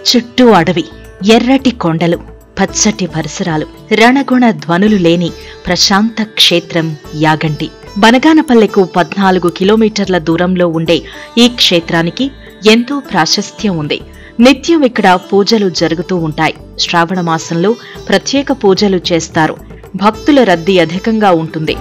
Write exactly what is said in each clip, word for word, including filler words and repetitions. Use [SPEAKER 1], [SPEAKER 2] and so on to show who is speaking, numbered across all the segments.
[SPEAKER 1] చుట్టూ అడవి, ఎర్రటి కొండలు, పచ్చటి పరిసరాలు, రణగుణ ధ్వనులు లేని ప్రశాంత క్షేత్రం యాగంటి. బనగానపల్లెకు పద్నాలుగు కిలోమీటర్ల దూరంలో ఉండే ఈ క్షేత్రానికి ఎంతో ప్రాశస్త్యం ఉంది. నిత్యం ఇక్కడ పూజలు జరుగుతూ ఉంటాయి. శ్రావణ మాసంలో ప్రత్యేక పూజలు చేస్తారు. భక్తుల రద్దీ అధికంగా ఉంటుంది.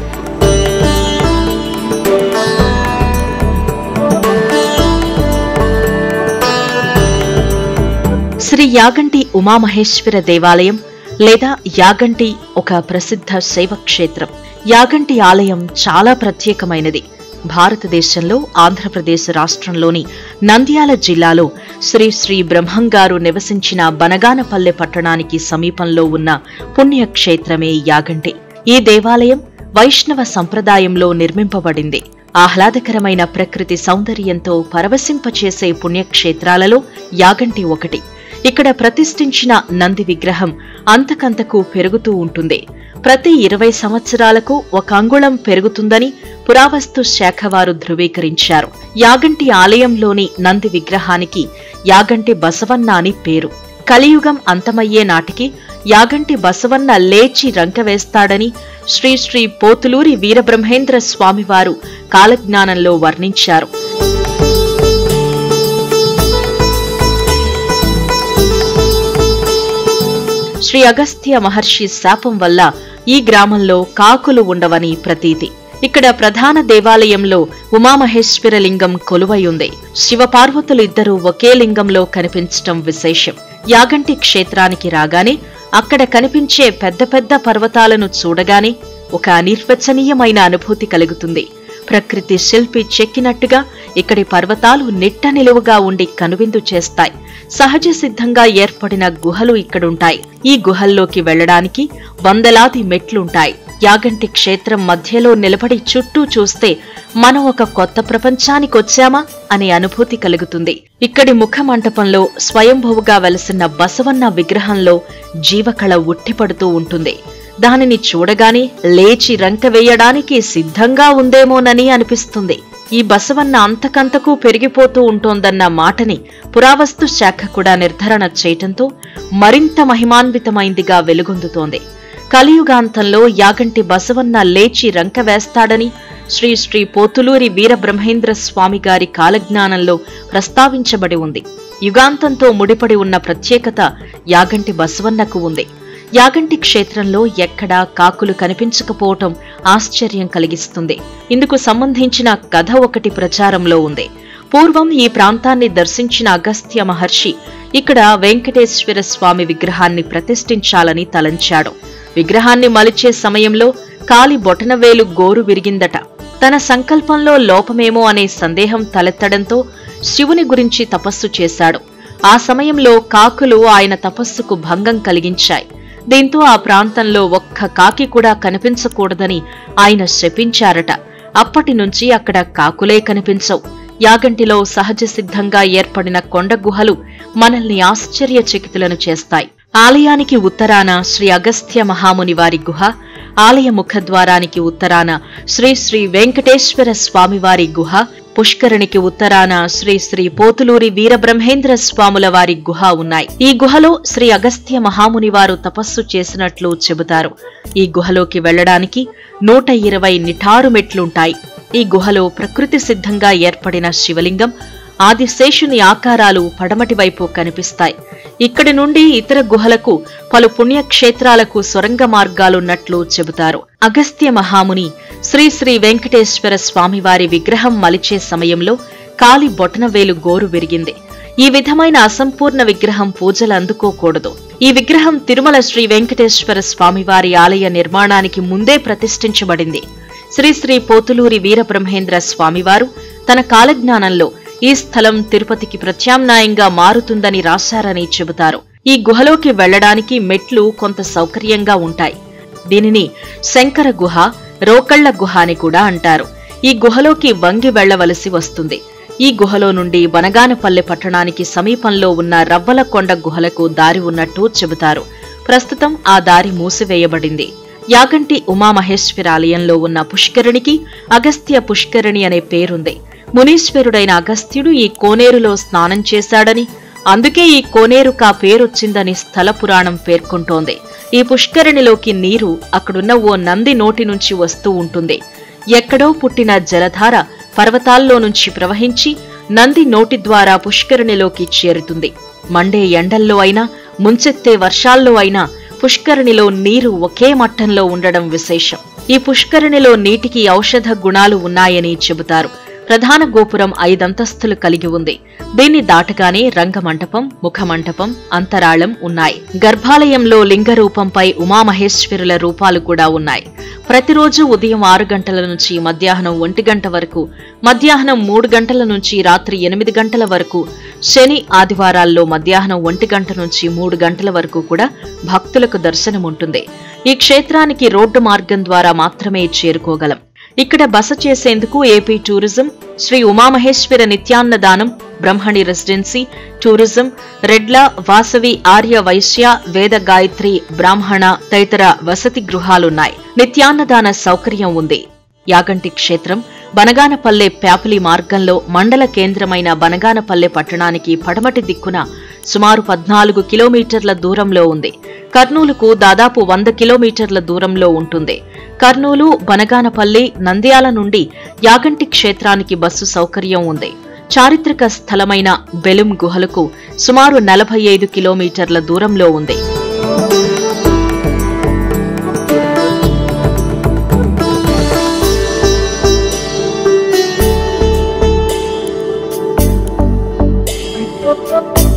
[SPEAKER 1] శ్రీ యాగంటి ఉమామహేశ్వర దేవాలయం లేదా యాగంటి ఒక ప్రసిద్ధ శైవ క్షేత్రం. యాగంటి ఆలయం చాలా ప్రత్యేకమైనది. భారతదేశంలో ఆంధ్రప్రదేశ్ రాష్ట్రంలోని నంద్యాల జిల్లాలో శ్రీ శ్రీ బ్రహ్మంగారు నివసించిన బనగానపల్లె పట్టణానికి సమీపంలో ఉన్న పుణ్యక్షేత్రమే యాగంటి. ఈ దేవాలయం వైష్ణవ సంప్రదాయంలో నిర్మింపబడింది. ఆహ్లాదకరమైన ప్రకృతి సౌందర్యంతో పరవశింపచేసే పుణ్యక్షేత్రాలలో యాగంటి ఒకటి. ఇక్కడ ప్రతిష్ఠించిన నంది విగ్రహం అంతకంతకు పెరుగుతూ ఉంటుంది. ప్రతి ఇరవై సంవత్సరాలకు ఒక అంగుళం పెరుగుతుందని పురావస్తు శాఖ వారు ధృవీకరించారు. యాగంటి ఆలయంలోని నంది విగ్రహానికి యాగంటి బసవన్న అని పేరు. కలియుగం అంతమయ్యే నాటికి యాగంటి బసవన్న లేచి రంకెవేస్తాడని శ్రీ శ్రీ పోతులూరి వీరబ్రహ్మేంద్ర స్వామివారు కాలజ్ఞానంలో వర్ణించారు. శ్రీ అగస్త్య మహర్షి శాపం వల్ల ఈ గ్రామంలో కాకులు ఉండవని ప్రతీతి. ఇక్కడ ప్రధాన దేవాలయంలో ఉమామహేశ్వర లింగం కొలువై ఉంది. శివపార్వతులు ఇద్దరూ ఒకే లింగంలో కనిపించటం విశేషం. యాగంటి క్షేత్రానికి రాగానే అక్కడ కనిపించే పెద్ద పెద్ద పర్వతాలను చూడగానే ఒక అనిర్వచనీయమైన అనుభూతి కలుగుతుంది. ప్రకృతి శిల్పి చెక్కినట్టుగా ఇక్కడి పర్వతాలు నిట్ట నిలువుగా ఉండి కనువిందు చేస్తాయి. సహజ సిద్ధంగా ఏర్పడిన గుహలు ఇక్కడుంటాయి. ఈ గుహల్లోకి వెళ్లడానికి వందలాది మెట్లుంటాయి. యాగంటి క్షేత్రం మధ్యలో నిలబడి చుట్టూ చూస్తే మనం ఒక కొత్త ప్రపంచానికొచ్చామా అనే అనుభూతి కలుగుతుంది. ఇక్కడి ముఖ మంటపంలో స్వయంభువుగా వెలసిన బసవన్న విగ్రహంలో జీవకళ ఉట్టిపడుతూ ఉంటుంది. దానిని చూడగానే లేచి రంక వేయడానికి సిద్ధంగా ఉందేమోనని అనిపిస్తుంది. ఈ బసవన్న అంతకంతకు పెరిగిపోతూ ఉంటోందన్న మాటని పురావస్తు శాఖ కూడా నిర్ధారణ చేయటంతో మరింత మహిమాన్వితమైందిగా వెలుగొందుతోంది. కలియుగాంతంలో యాగంటి బసవన్న లేచి రంక వేస్తాడని శ్రీ శ్రీ పోతులూరి వీరబ్రహ్మేంద్ర స్వామి గారి కాలజ్ఞానంలో ప్రస్తావించబడి ఉంది. యుగాంతంతో ముడిపడి ఉన్న ప్రత్యేకత యాగంటి బసవన్నకు ఉంది. యాగంటి క్షేత్రంలో ఎక్కడా కాకులు కనిపించకపోవటం ఆశ్చర్యం కలిగిస్తుంది. ఇందుకు సంబంధించిన కథ ఒకటి ప్రచారంలో ఉంది. పూర్వం ఈ ప్రాంతాన్ని దర్శించిన అగస్త్య మహర్షి ఇక్కడ వెంకటేశ్వర స్వామి విగ్రహాన్ని ప్రతిష్ఠించాలని తలంచాడు. విగ్రహాన్ని మలిచే సమయంలో కాలి బొటనవేలు గోరు విరిగిందట. తన సంకల్పంలో లోపమేమో అనే సందేహం తలెత్తడంతో శివుని గురించి తపస్సు చేశాడు. ఆ సమయంలో కాకులు ఆయన తపస్సుకు భంగం కలిగించాయి. దీంతో ఆ ప్రాంతంలో ఒక్క కాకి కూడా కనిపించకూడదని ఆయన శపించారట. అప్పటి నుంచి అక్కడ కాకులే కనిపించవు. యాగంటిలో సహజ సిద్ధంగా ఏర్పడిన కొండ గుహలు మనల్ని ఆశ్చర్యచకితులను చేస్తాయి. ఆలయానికి ఉత్తరాన శ్రీ అగస్త్య మహాముని వారి గుహ, ఆలయ ముఖద్వారానికి ఉత్తరాన శ్రీ శ్రీ వెంకటేశ్వర స్వామివారి గుహ, పుష్కరిణికి ఉత్తరాన శ్రీ శ్రీ పోతులూరి వీరబ్రహ్మేంద్ర స్వాముల వారి గుహ ఉన్నాయి. ఈ గుహలో శ్రీ అగస్త్య మహాముని వారు తపస్సు చేసినట్లు చెబుతారు. ఈ గుహలోకి వెళ్లడానికి నూట ఇరవై నిఠారు మెట్లుంటాయి. ఈ గుహలో ప్రకృతి సిద్ధంగా ఏర్పడిన శివలింగం, ఆదిశేషుని ఆకారాలు పడమటి వైపు కనిపిస్తాయి. ఇక్కడి నుండి ఇతర గుహలకు, పలు పుణ్యక్షేత్రాలకు సొరంగ మార్గాలున్నట్లు చెబుతారు. అగస్త్య మహాముని శ్రీ శ్రీ వెంకటేశ్వర స్వామివారి విగ్రహం మలిచే సమయంలో కాలి బొటనవేలు గోరు విరిగింది. ఈ విధమైన అసంపూర్ణ విగ్రహం పూజలు అందుకోకూడదు. ఈ విగ్రహం తిరుమల శ్రీ వెంకటేశ్వర స్వామివారి ఆలయ నిర్మాణానికి ముందే ప్రతిష్ఠించబడింది. శ్రీ శ్రీ పోతులూరి వీరబ్రహ్మేంద్ర స్వామివారు తన కాలజ్ఞానంలో ఈ స్థలం తిరుపతికి ప్రత్యామ్నాయంగా మారుతుందని రాశారని చెబుతారు. ఈ గుహలోకి వెళ్లడానికి మెట్లు కొంత సౌకర్యంగా ఉంటాయి. దీనిని శంకర గుహ, రోకళ్ల గుహ అని కూడా అంటారు. ఈ గుహలోకి వంగి వెళ్లవలసి వస్తుంది. ఈ గుహలో నుండి బనగానపల్లె పట్టణానికి సమీపంలో ఉన్న రవ్వలకొండ గుహలకు దారి ఉన్నట్టు చెబుతారు. ప్రస్తుతం ఆ దారి మూసివేయబడింది. యాగంటి ఉమామహేశ్వరాలయంలో ఉన్న పుష్కరిణికి అగస్త్య పుష్కరిణి అనే పేరుంది. మునీశ్వరుడైన అగస్త్యుడు ఈ కోనేరులో స్నానం చేశాడని, అందుకే ఈ కోనేరుకా పేరొచ్చిందని స్థల పురాణం పేర్కొంటోంది. ఈ పుష్కరిణిలోకి నీరు అక్కడున్న ఓ నంది నోటి నుంచి వస్తూ ఉంటుంది. ఎక్కడో పుట్టిన జలధార పర్వతాల్లో నుంచి ప్రవహించి నంది నోటి ద్వారా పుష్కరిణిలోకి చేరుతుంది. మండే ఎండల్లో అయినా ముంచెత్తే వర్షాల్లో అయినా పుష్కరిణిలో నీరు ఒకే మట్టంలో ఉండడం విశేషం. ఈ పుష్కరిణిలో నీటికి ఔషధ గుణాలు ఉన్నాయని చెబుతారు. ప్రధాన గోపురం ఐదంతస్తులు కలిగి ఉంది. దీన్ని దాటగానే రంగమంటపం, ముఖమంటపం, అంతరాళం ఉన్నాయి. గర్భాలయంలో లింగ రూపంపై ఉమామహేశ్వరుల రూపాలు కూడా ఉన్నాయి. ప్రతిరోజు ఉదయం ఆరు గంటల నుంచి మధ్యాహ్నం ఒంటి గంట వరకు, మధ్యాహ్నం మూడు గంటల నుంచి రాత్రి ఎనిమిది గంటల వరకు, శని ఆదివారాల్లో మధ్యాహ్నం ఒంటి గంట నుంచి మూడు గంటల వరకు కూడా భక్తులకు దర్శనముంటుంది. ఈ క్షేత్రానికి రోడ్డు మార్గం ద్వారా మాత్రమే చేరుకోగలం. ఇక్కడ బస చేసేందుకు ఏపీ టూరిజం, శ్రీ ఉమామహేశ్వర నిత్యాన్నదానం, బ్రహ్మణి రెసిడెన్సీ, టూరిజం, రెడ్ల, వాసవి, ఆర్య వైశ్య, వేద గాయత్రి, బ్రాహ్మణ తదితర వసతి గృహాలున్నాయి. నిత్యాన్నదాన సౌకర్యం ఉంది. యాగంటి క్షేత్రం బనగానపల్లె ప్యాపిలి మార్గంలో మండల కేంద్రమైన బనగానపల్లె పట్టణానికి పడమటి దిక్కున సుమారు పద్నాలుగు కిలోమీటర్ల దూరంలో ఉంది. కర్నూలుకు దాదాపు వంద కిలోమీటర్ల దూరంలో ఉంటుంది. కర్నూలు, బనగానపల్లి, నంద్యాల నుండి యాగంటి క్షేత్రానికి బస్సు సౌకర్యం ఉంది. చారిత్రక స్థలమైన బెలుం గుహలకు సుమారు నలభై ఐదు కిలోమీటర్ల దూరంలో ఉంది.
[SPEAKER 2] Thank you.